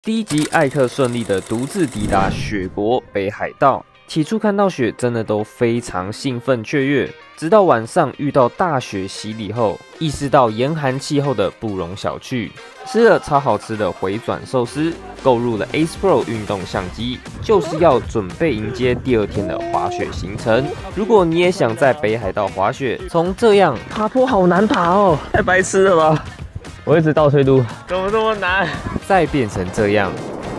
第一集，艾克顺利的独自抵达雪国北海道。起初看到雪，真的都非常兴奋雀跃。直到晚上遇到大雪洗礼后，意识到严寒气候的不容小觑。吃了超好吃的回转寿司，购入了 Ace Pro 运动相机，就是要准备迎接第二天的滑雪行程。如果你也想在北海道滑雪，从这样爬坡好难爬哦，太白痴了吧！我一直倒退路，怎么这么难？再变成这样。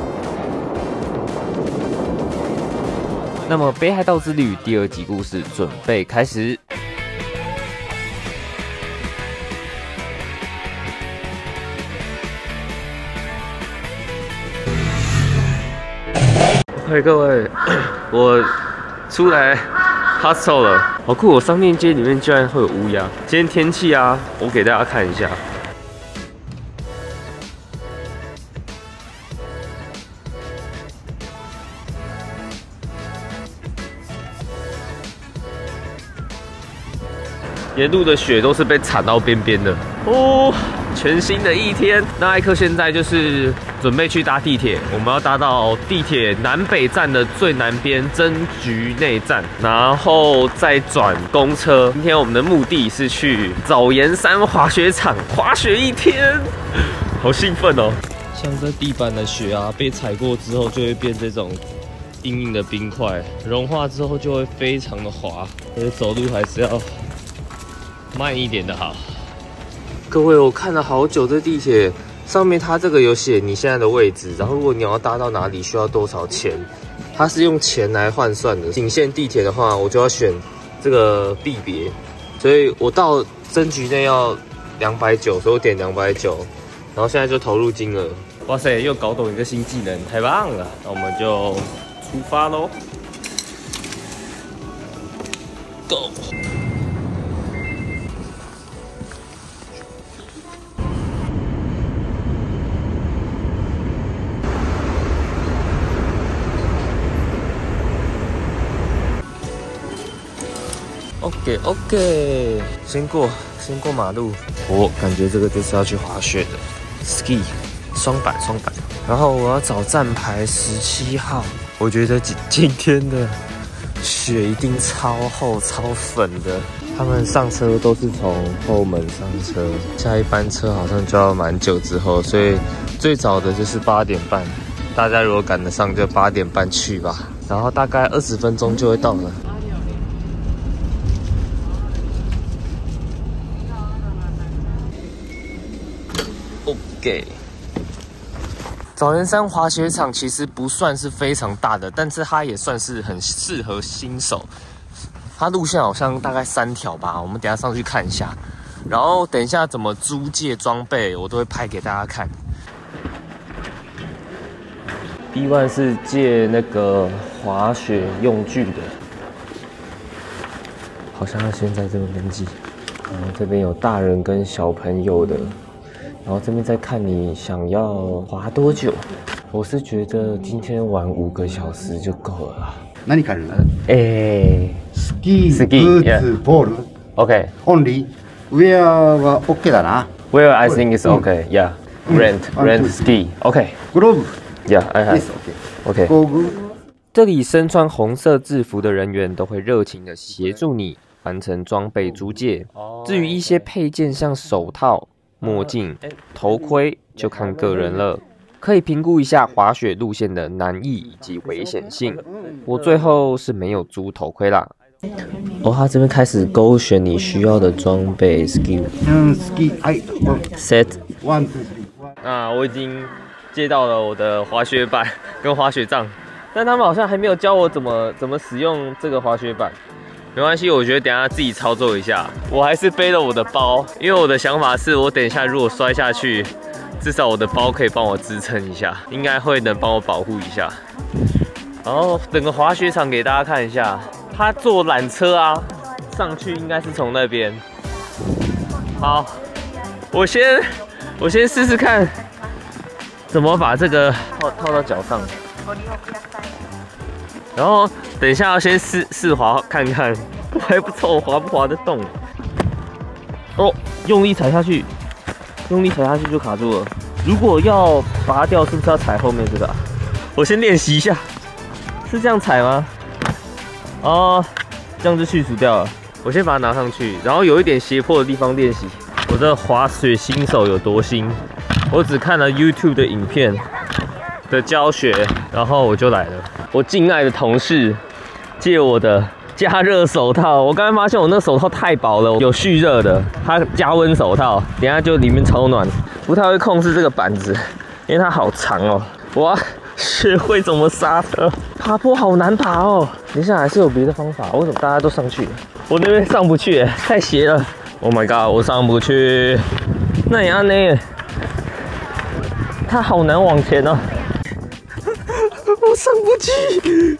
那么北海道之旅第二集故事准备开始。嘿，各位，我出来 hostel 了，好酷！我商店街里面居然会有乌鸦。今天天气啊，我给大家看一下。沿路的雪都是被铲到边边的哦，全新的一天。那艾克现在就是准备去搭地铁，我们要搭到地铁南北站的最南边真菊内站，然后再转公车。今天我们的目的是去早岩山滑雪场滑雪一天，好兴奋哦！像这地板的雪啊，被踩过之后就会变这种硬硬的冰块，融化之后就会非常的滑，所以走路还是要慢一点的好。各位，我看了好久这地铁上面，它这个有写你现在的位置，然后如果你要搭到哪里需要多少钱，它是用钱来换算的。仅限地铁的话，我就要选这个币别，所以我到真菊内要290，所以我点290，然后现在就投入金额。哇塞，又搞懂一个新技能，太棒了！那我们就出发喽 ，Go！OK， 先过马路。我感觉这个就是要去滑雪的 ，ski 双板。然后我要找站牌17号。我觉得今天的雪一定超厚超粉的。他们上车都是从后门上车，下一班车好像就要蛮久之后，所以最早的就是8点半。大家如果赶得上，就8点半去吧。然后大概20分钟就会到了。OK， 早岩山滑雪场其实不算是非常大的，但是它也算是很适合新手。它路线好像大概3条吧，我们等一下上去看一下。然后等一下怎么租借装备，我都会拍给大家看。B1是借那个滑雪用具的，好像要先在这边记。然后这边有大人跟小朋友的。然后这边再看你想要滑多久，我是觉得今天玩5个小时就够了啦。 何借る？ スキー、 ブーツ、ボール。 OK。 Only。ウェアは OK だな。 Where I think is OK. Yeah. Rent ski. OK。 グローブ。 Yeah, I have. OK。 工具。 这里身穿红色制服的人员都会热情的协助你完成装备租借。至于一些配件，像手套、墨镜、头盔就看个人了，可以评估一下滑雪路线的难易以及危险性。我最后是没有租头盔啦。哦，他这边开始勾选你需要的装备 ，ski set。1、2、3。我已经借到了我的滑雪板跟滑雪杖，但他们好像还没有教我怎么使用这个滑雪板。没关系，我觉得等一下自己操作一下。我还是背了我的包，因为我的想法是我等一下如果摔下去，至少我的包可以帮我支撑一下，应该会能帮我保护一下。然后整个滑雪场给大家看一下，他坐缆车啊，上去应该是从那边。好，我先试试看怎么把这个套到脚上。然后等一下要先试滑看看，我还不知道我滑不滑得动。哦，用力踩下去就卡住了。 如果要拔掉，是不是要踩后面这个啊？我先练习一下，是这样踩吗？哦，这样就去除掉了。我先把它拿上去，然后有一点斜坡的地方练习。我这滑雪新手有多新？我只看了 YouTube 的影片的教学，然后我就来了。我敬爱的同事借我的加热手套，我刚才发现我那手套太薄了，有蓄热的，它加温手套，等一下就里面超暖。不太会控制这个板子，因为它好长哦。我要学会怎么刹车，爬坡好难爬哦。等一下还是有别的方法，为什么大家都上去？我那边上不去，太斜了。Oh my god， 我上不去。那也按呢？它好难往前哦。我上不去。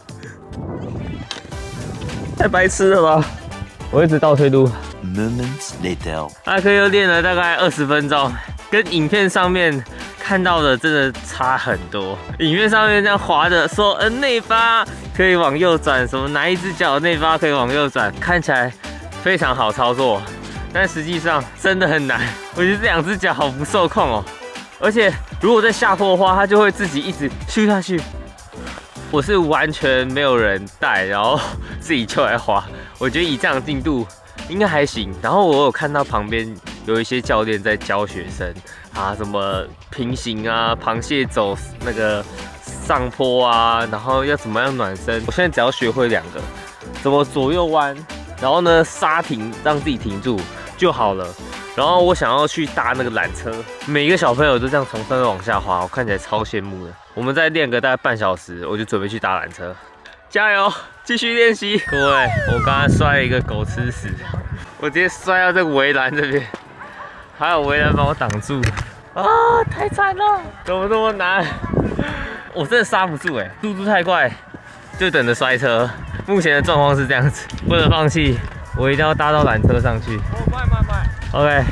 太白痴了吧！我一直倒退路。 Moments later， 阿克又练了大概20分钟，跟影片上面看到的真的差很多。影片上面这样滑的说，内八可以往右转，什么哪一只脚内八可以往右转，看起来非常好操作，但实际上真的很难。我觉得这2只脚好不受控哦，而且如果在下坡的话，它就会自己一直咻下去。我是完全没有人带，然后自己就来滑。我觉得以这样的进度应该还行。然后我有看到旁边有一些教练在教学生啊，什么平行啊、螃蟹走那个上坡啊，然后要怎么样暖身。我现在只要学会2个，怎么左右弯，然后呢刹停让自己停住就好了。然后我想要去搭那个缆车，每一个小朋友都这样从上面往下滑，我看起来超羡慕的。我们再练个大概半小时，我就准备去搭缆车。加油，继续练习！各位，我刚刚摔了一个狗吃屎，我直接摔到这个围栏这边，还有围栏帮我挡住。啊，太惨了！怎么这么难？我真的刹不住速度太快，就等着摔车。目前的状况是这样子，不能放弃，我一定要搭到缆车上去。慢。OK。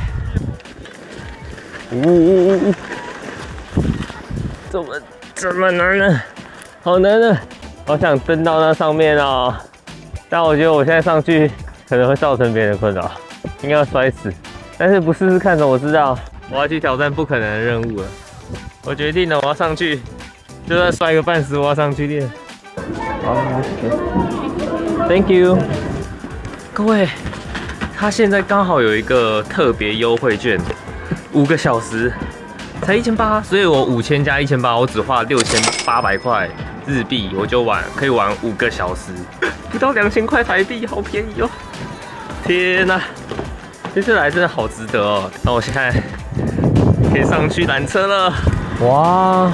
怎么这么难呢？好难啊！好想登到那上面哦，但我觉得我现在上去可能会造成别人的困扰，应该要摔死。但是不试试看怎么知道？我要去挑战不可能的任务了。我决定了，我要上去，就算摔个半死，我要上去练。好 ，Thank you。各位，他现在刚好有一个特别优惠券，5个小时才1800，所以我5000加1800，我只花6800块日币，我就可以玩5个小时，不到2000块台币，好便宜哦！天哪，这次来真的好值得哦！那我现在可以上去缆车了，哇！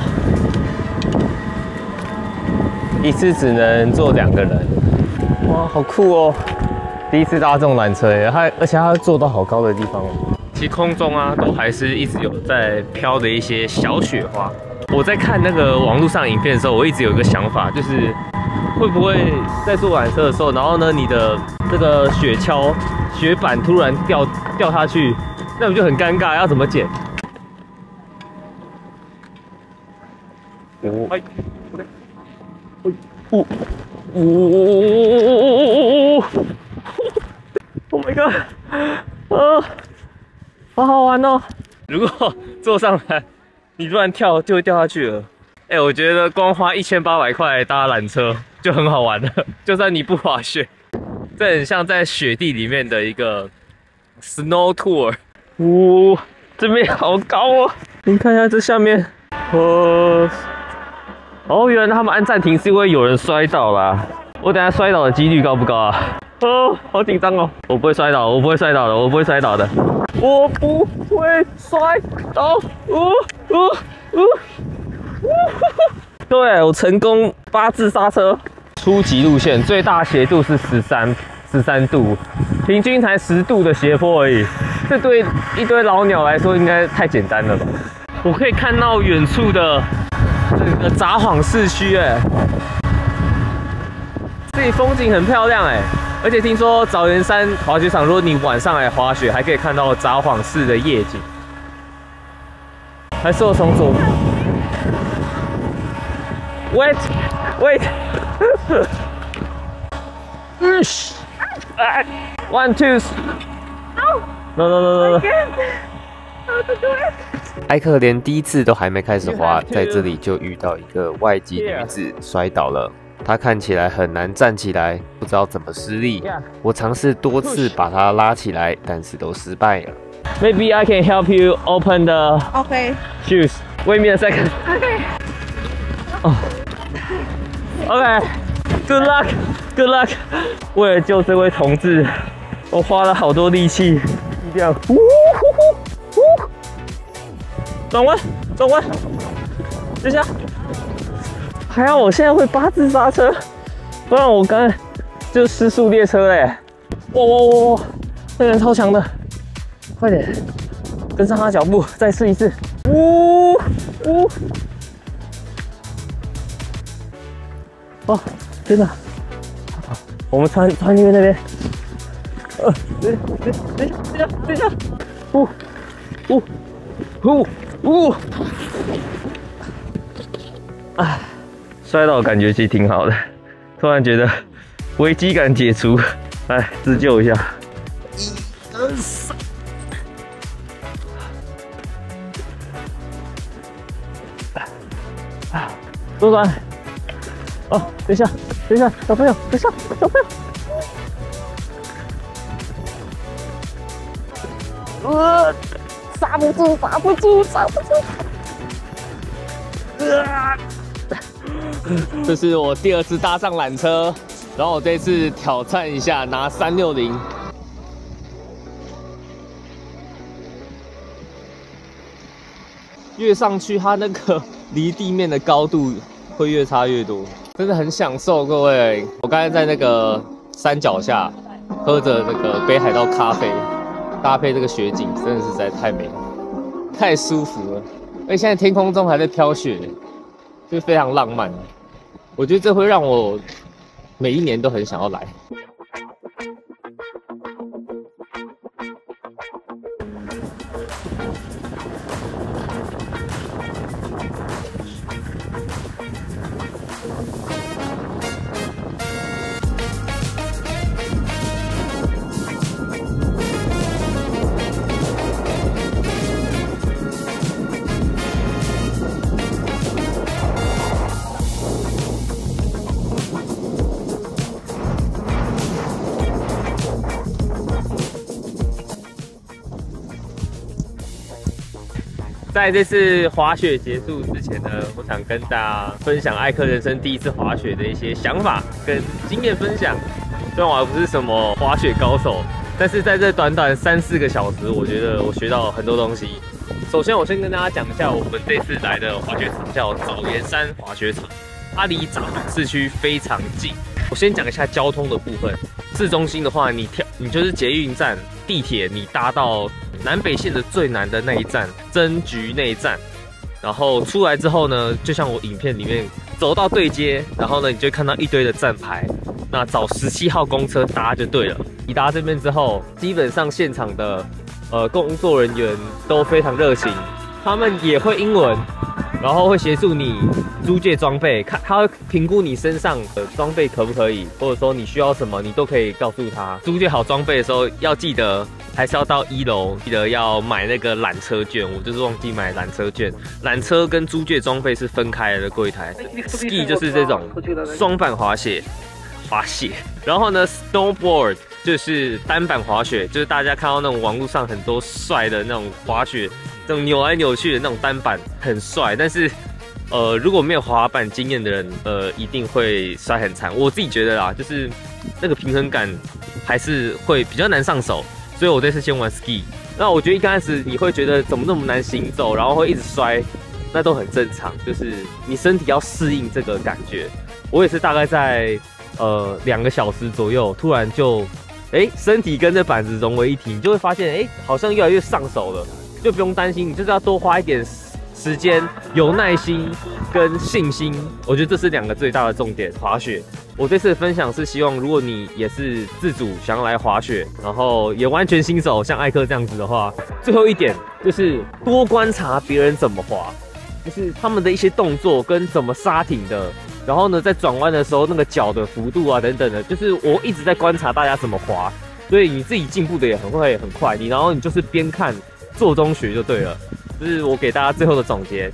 一次只能坐2个人，哇，好酷哦！第一次搭这种缆车耶，而且它坐到好高的地方哦。其实空中啊，都还是一直有在飘的一些小雪花。我在看那个网络上影片的时候，我一直有一个想法，就是会不会在坐缆车的时候，然后呢，你的这个雪板突然掉下去，那不就很尴尬？要怎么捡？Oh my god！ 好好玩哦！如果坐上来，你突然跳就会掉下去了。我觉得光花1800块搭缆车就很好玩了，就算你不滑雪，这很像在雪地里面的一个 snow tour。这边好高哦！你看一下这下面，原来他们按暂停是因为有人摔倒啦。我等下摔倒的几率高不高啊？好紧张哦！我不会摔倒，我不会摔倒的，我不会摔倒的，我不会摔倒！对，我成功8字刹车。初级路线最大斜度是13度，平均才10度的斜坡而已。这对一堆老鸟来说应该太简单了吧？我可以看到远处的这个札幌市区，这里风景很漂亮而且听说藻原山滑雪场，如果你晚上来滑雪，还可以看到札幌市的夜景。还是我从左 ，wait， 1 2 ，no， I can't. How to do it? 艾克连第一次都还没开始滑，在这里就遇到一个外籍女子摔倒了。她看起来很难站起来，不知道怎么施力。我尝试多次把她拉起来，但是都失败了。Maybe I can help you open the shoes. Wait me a second. Okay. Okay. Good luck. Good luck. 为了救这位同志，我花了好多力气，这样。转弯，转弯，等一下。还好我现在会8字刹车，不然我刚才就失速列车嘞。哇哇哇哇！那个人超强的，快点跟上他脚步，再试一次。呜呜！哦，真的。我们穿那边。等一下！啊，摔倒感觉其实挺好的，突然觉得危机感解除，来自救一下。1、2、3。左转。哦，等一下，小朋友，等一下，小朋友。刹不住！这是我第2次搭上缆车，然后我这次挑战一下拿360。越上去，它那个离地面的高度会越差越多，真的很享受，各位。我刚才在那个山脚下喝着那个北海道咖啡。搭配这个雪景，真的是实在太美了，太舒服了。而且现在天空中还在飘雪，就非常浪漫。我觉得这会让我每一年都很想要来。在这次滑雪结束之前呢，我想跟大家分享艾克人生第1次滑雪的一些想法跟经验分享。虽然我还不是什么滑雪高手，但是在这短短3、4个小时，我觉得我学到很多东西。首先，我先跟大家讲一下我们这次来的滑雪场叫藻岩山滑雪场，它离札幌市区非常近。我先讲一下交通的部分。市中心的话，你就是捷运站、地铁，你搭到南北线的最南的那一站真菊内站，然后出来之后呢，就像我影片里面走到对街，然后呢，你就会看到一堆的站牌，那找17号公车搭就对了。抵达这边之后，基本上现场的工作人员都非常热情，他们也会英文，然后会协助你租借装备，他会评估你身上的装备可不可以，或者说你需要什么，你都可以告诉他。租借好装备的时候，要记得还是要到1楼，记得要买那个缆车券。我就是忘记买缆车券，缆车跟租借装备是分开的，柜台。Ski 就是这种双板滑雪，然后呢 ，Snowboard 就是单板滑雪，就是大家看到那种网络上很多帅的那种滑雪，这种扭来扭去的那种单板很帅，但是如果没有滑板经验的人，一定会摔很惨。我自己觉得啦，就是那个平衡感还是会比较难上手，所以我这次先玩 ski。那我觉得一刚开始你会觉得怎么那么难行走，然后会一直摔，那都很正常，就是你身体要适应这个感觉。我也是大概在2个小时左右，突然就身体跟着板子融为一体，你就会发现好像越来越上手了，就不用担心，你就是要多花一点时间、有耐心跟信心。我觉得这是2个最大的重点。滑雪，我这次的分享是希望，如果你也是自主想要来滑雪，然后也完全新手，像艾克这样子的话，最后一点就是多观察别人怎么滑，就是他们的一些动作跟怎么刹停的。然后呢，在转弯的时候，那个脚的幅度啊，等等的，就是我一直在观察大家怎么滑，所以你自己进步的也会很快。然后你就是边看做中学就对了。 这是我给大家最后的总结。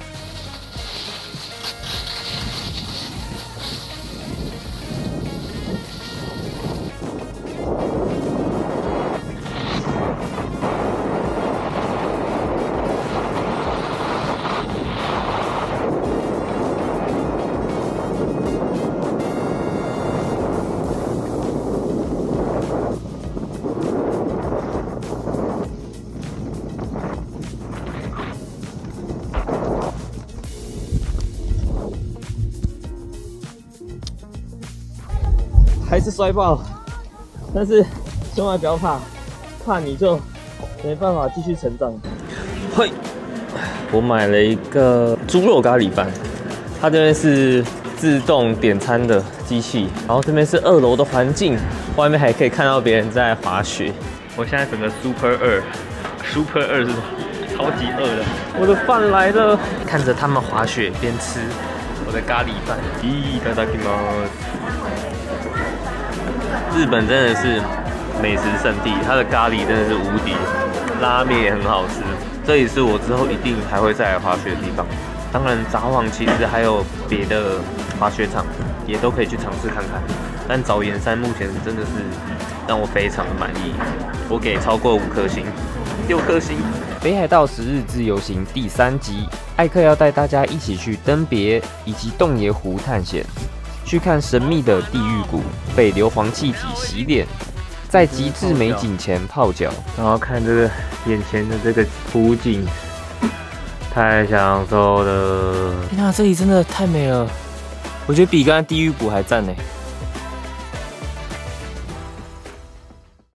还是摔爆，但是千万不要怕，怕你就没办法继续成长。嘿，我买了一个猪肉咖喱饭，它这边是自动点餐的机器，然后这边是2楼的环境，外面还可以看到别人在滑雪。我现在整个 Super 2是超级饿的，我的饭来了，看着他们滑雪边吃我的咖喱饭。いただきます。日本真的是美食圣地，它的咖喱真的是无敌，拉面也很好吃。这里是我之后一定还会再来滑雪的地方。当然，札幌其实还有别的滑雪场，也都可以去尝试看看。但早岩山目前真的是让我非常的满意，我给超过5颗星，6颗星。北海道10日自由行第3集，艾克要带大家一起去登别以及洞爷湖探险。去看神秘的地狱谷，被硫磺气体洗脸，在极致美景前泡脚，然后看这个眼前的这个湖景，太享受了！天哪，这里真的太美了，我觉得比刚才地狱谷还赞呢。